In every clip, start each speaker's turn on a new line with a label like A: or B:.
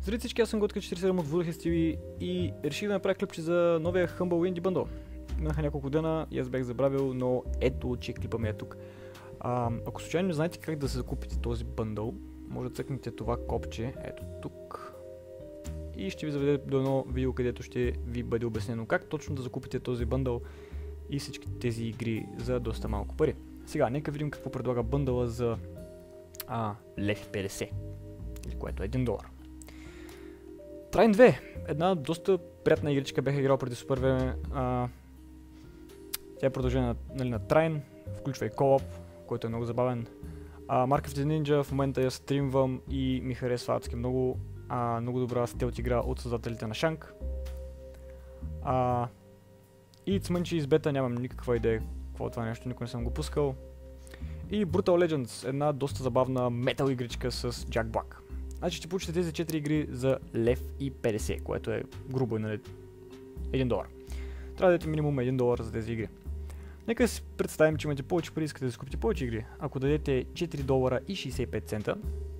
A: Здравейте всички, аз съм Готка 47 от Woodhead TV и реших да направя клипче за новия Humble Indie Bundle. Имаха няколко дена и аз бях забравил, но ето, че клипа ми е тук. Ако случайно не знаете как да се закупите този бъндъл, може да цъкнете това копче, ето тук. И ще ви заведе до едно видео, където ще ви бъде обяснено как точно да закупите този бъндъл и всички тези игри за доста малко пари. Сега, нека видим какво предлага бъндъла за лев 50, или което е $1. Trine 2, една доста приятна игричка, бях играл преди супер време. Тя е продължение на Trine, включва и co-op, който е много забавен. Mark of the Ninja в момента я стримвам и ми харесва адски много. Много добра стелт игра от създателите на Shank. И It's Munchies Beta, нямам никаква идея какво е това нещо, никой не съм го пускал. И Brutal Legends, една доста забавна метал игричка с Jack Black. Значи ще получите тези 4 игри за $1.50, което е грубо, нали, $1. Трябва да дадете минимум $1 за тези игри. Нека си представим, че имате повече пари, искате да си купите повече игри. Ако дадете $4.65,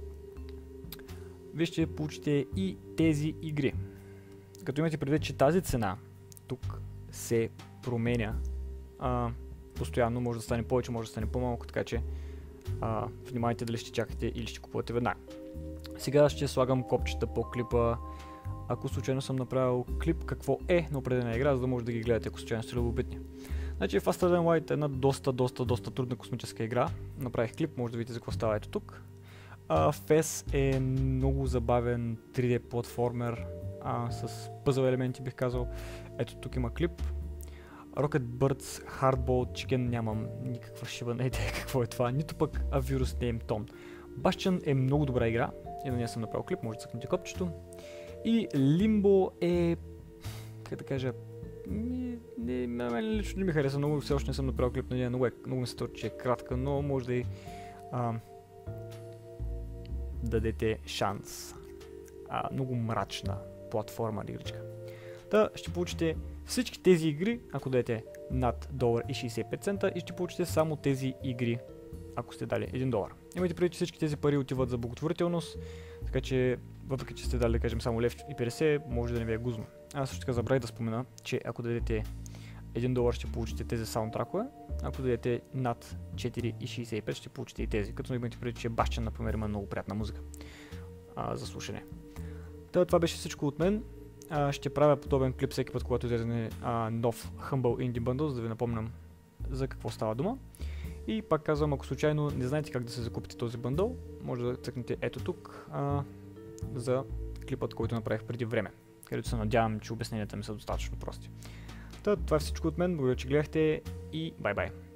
A: вие ще получите и тези игри. Като имате предвид, че тази цена тук се променя постоянно, може да стане повече, може да стане по-малко, така че внимайте дали ще чакате или ще купувате веднага. Сега ще слагам копчета по клипа, ако случайно съм направил клип какво е на определена игра, за да може да ги гледате, ако случайно сте любопитни. Значи Faster Than Light е една доста трудна космическа игра. Направих клип, може да видите за какво става ето тук. FES е много забавен 3D платформер с пъзъл елементи, бих казал. Ето тук има клип. Rocket Birds Hardboiled Chicken, нямам никаква шибана идея какво е това, нито пък Virus Name Tone. Bastion е много добра игра, и на нея съм направил клип, може да цъкнете копчето. И Limbo е, как да кажа, на мен лично не ми хареса много, все още не съм направил клип на нея, много ми се тори, че е кратка, но може да и дадете шанс. Много мрачна платформа игричка. Та ще получите всички тези игри, ако дадете над $1.65 и ще получите само тези игри, ако сте дали $1. Имайте предвид, че всички тези пари отиват за благотворителност, така че въпреки че сте дали, да кажем, само $1.50, може да не ви е гузно. Аз също така забравих да спомена, че ако дадете $1 ще получите тези саундтракове, ако дадете над $4.65 ще получите и тези, като имайте предвид, че Bastion, например, има много приятна музика за слушане. Това беше всичко от мен. Ще правя подобен клип всеки път, когато излезе нов Humble Indie Bundle, за да ви напомням за какво става дума. И пак казвам, ако случайно не знаете как да се закупите този бъндъл, може да цъкнете ето тук за клипът, който направих преди време, където се надявам, че обясненията ми са достатъчно прости. Това е всичко от мен, благодаря, че гледахте и бай-бай!